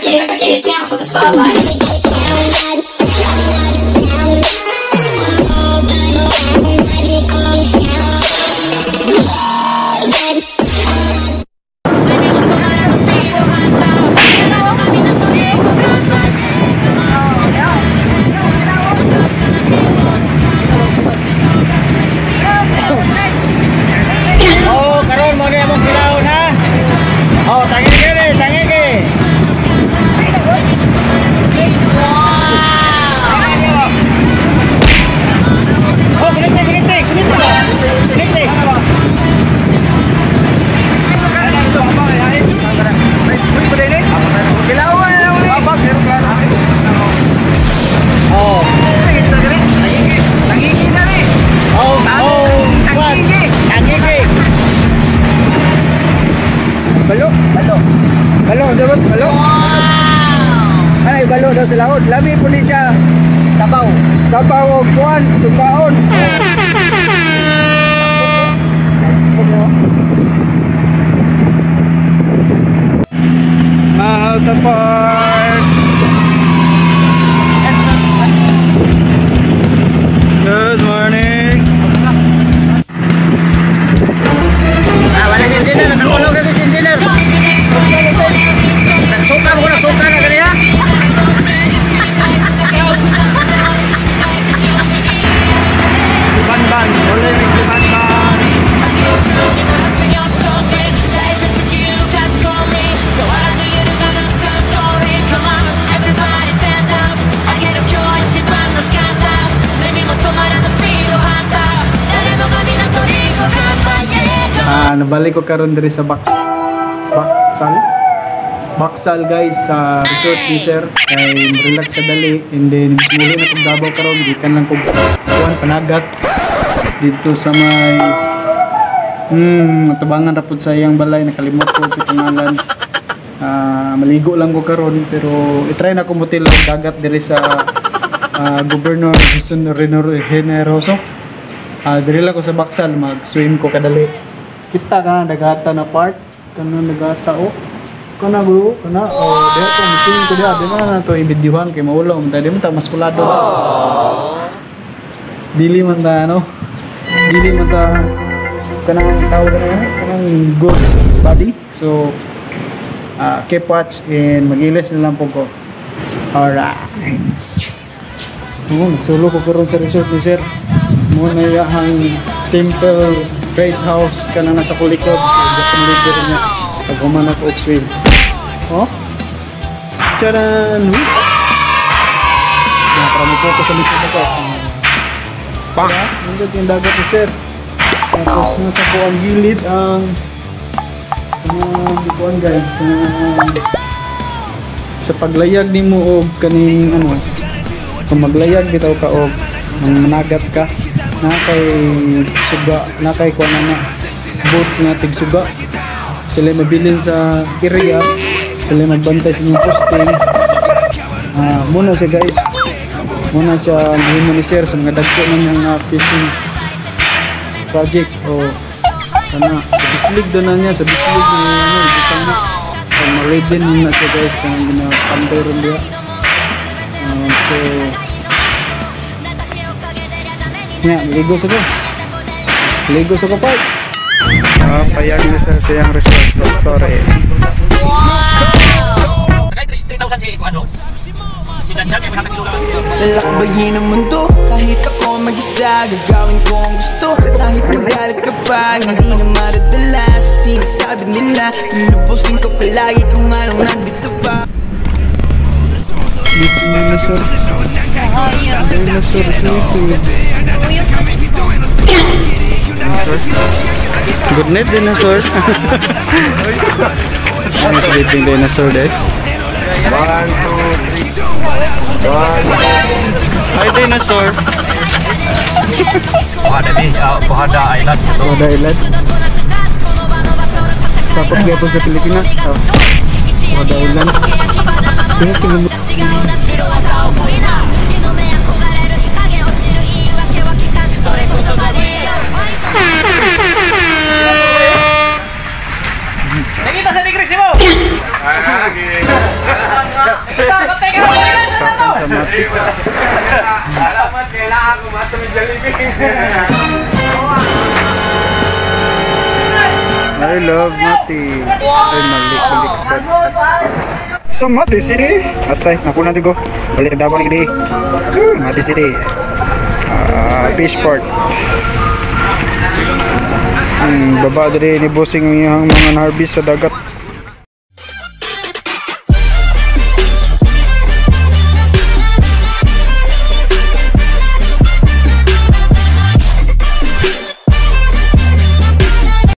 Get down for the spotlight. Balo. Ay, balo daw sa laod. Lami po ni siya. Sabaw. Sabaw o kuwan. Sukaon. Mahal tapat. Good morning. Wala si engineer. Nakulog na si engineer. Suka mo na suka na ganyan. Ban-ban. Wala yung ban-ban. Nabalik ko karon diri sa Baksal guys sa resort ni sir kay relax ka dali and then muli na kog Davao karon gikan lang kog kuan panagat dito sa may matubangan ra pud sa iyang balay nakalimot ko ito pangalan. Maligo lang ko karon pero i-try na ko motel og dagat diri sa Governor Generoso. Diri lang ko sa Baksal mag-swim ko kadali. Kita ka na dagata na part kana dagata kana bro kana dia to machine ko dia na to ibidyuhan kay maulaw man dili man ta maskulado dili man ta kanang tawag kanang good body so keep watch and magilis na lang po ko. Alright, nagsulo ko karon sa resort ni sir mo na yang simple Grace House ka na nasa kulikod gatong lider niya pag humanap og swim. Charan! Marami po ko sa likod ako. Nandun yung dagat ni sir. Tapos nasa po ang gilid ang bukuan guys. Sa paglayag ni mo og kaning kung maglayag bitaw ka og managat ka na kay suga na kay kuan na boat nga tig suga sila mabilin sa area sila magbantay sa mga posting muna siya guys muna siya mahimo ni sir sa mga dagko ng mga fishing project o kana sa bislig doon na niya sa bislig na butang na ma-ready na siya guys kanang gina-pantay ron diya so ligo sa ko part. Payag na sa siyang resort story. Lalakbayin ang mundo kahit ako mag-isa gagawin ko ang gusto kahit magalit ka pa hindi na maradala sa sinasabi nila lulubusin ko palagi kung anong nandito pa. Dinosaur good night dinosaur. Ano sleeping dinosaur there? 1, 2, 3 Hi dinosaur. Kohada Island. Kohada Island. Sakop gaya po sa Pilipinas. Kohada Island. I love Mati. Ay, balik. So, Mati City. Atay, naku natin ko. Balik ang dapat lagi. Mati City. Fishport. Baba dari ni bossing ang mga harvest sa dagat.